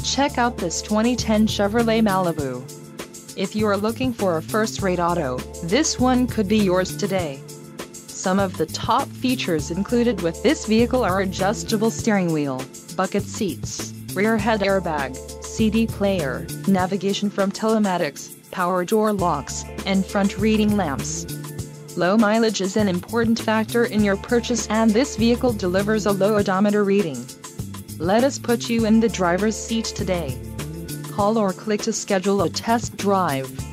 Check out this 2010 Chevrolet Malibu. If you are looking for a first-rate auto, this one could be yours today. Some of the top features included with this vehicle are adjustable steering wheel, bucket seats, rear head airbag, CD player, navigation from Telematics, power door locks, and front reading lamps. Low mileage is an important factor in your purchase, and this vehicle delivers a low odometer reading. Let us put you in the driver's seat today. Call or click to schedule a test drive.